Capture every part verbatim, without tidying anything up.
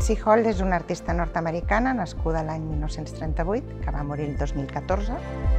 Nancy Holt és una artista nord-americana nascuda l'any mil nou-cents trenta-vuit, que va morir el dos mil catorze.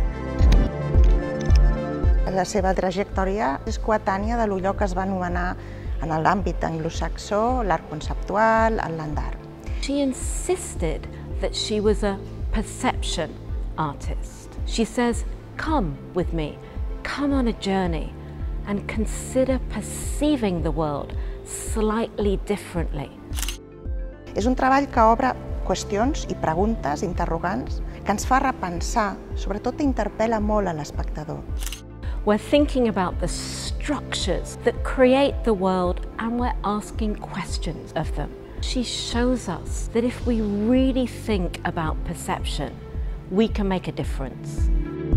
La seva trajectòria és coetània de allò que es va anomenar en l'àmbit anglosaxó l'art conceptual, el land art. She insisted that she was a perception artist. She says, come with me, come on a journey and consider perceiving the world slightly differently. És un treball que obre qüestions i preguntes, interrogants, que ens fa repensar, sobretot interpel·la molt a l'espectador. We're thinking about the structures that create the world and we're asking questions of them. She shows us that if we really think about perception, we can make a difference.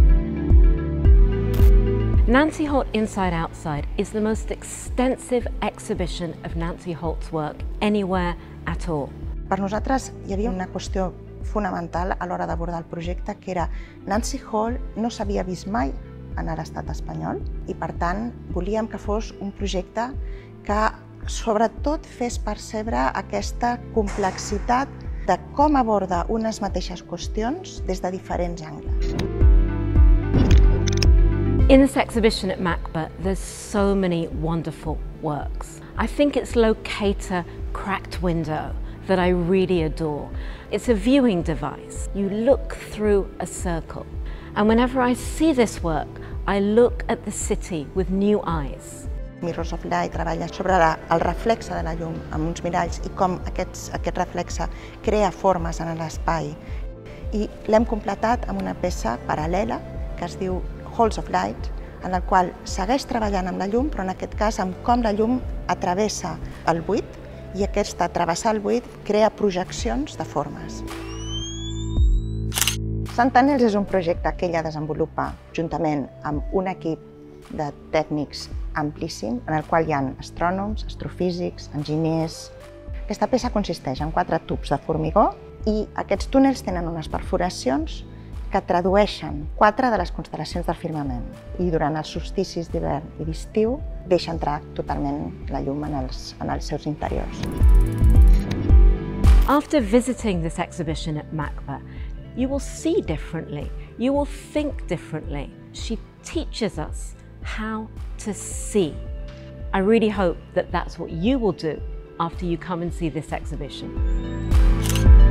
Nancy Holt Inside Outside is the most extensive exhibition of Nancy Holt's work anywhere at all. Per nosaltres hi havia una qüestió fonamental a l'hora d'abordar el projecte, que era Nancy Holt no s'havia vist mai en l'estat espanyol i, per tant, volíem que fos un projecte que sobretot fes percebre aquesta complexitat de com aborda unes mateixes qüestions des de diferents angles. In this exhibition at MACBA, there's so many wonderful works. I think it's locator cracked window that I really adore. It's a viewing device. You look through a circle. And whenever I see this work, I look at the city with new eyes. Mirrors of Light treballa sobre la, el reflexe de la llum amb uns miralls i com aquests, aquest reflexe crea formes en l'espai. I l'hem completat amb una peça paral·lela que es diu Halls of Light, en la qual segueix treballant amb la llum, però en aquest cas amb com la llum atravessa el buit i aquesta travessar el buit crea projeccions de formes. Sentinels és un projecte que ella desenvolupa juntament amb un equip de tècnics amplíssim, en el qual hi ha astrònoms, astrofísics, enginyers. Aquesta peça consisteix en quatre tubs de formigó i aquests túnels tenen unes perforacions que tradueixen quatre de les constel·lacions del firmament i durant els solsticis d'hivern i d'estiu deixa entrar totalment la llum en els, en els seus interiors. After visiting this exhibition at MACBA, you will see differently, you will think differently. She teaches us how to see. I really hope that that's what you will do after you come and see this exhibition.